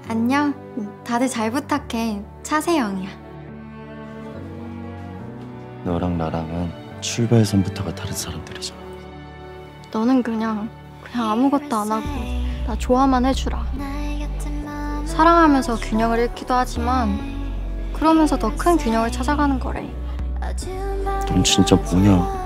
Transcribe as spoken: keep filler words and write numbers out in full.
안녕. 다들 잘 부탁해. 차세영이야. 너랑 나랑은 출발선부터가 다른 사람들이잖아. 너는 그냥 그냥 아무것도 안 하고 나 좋아만 해주라. 사랑하면서 균형을 잃기도 하지만 그러면서 더 큰 균형을 찾아가는 거래. 넌 진짜 뭐냐?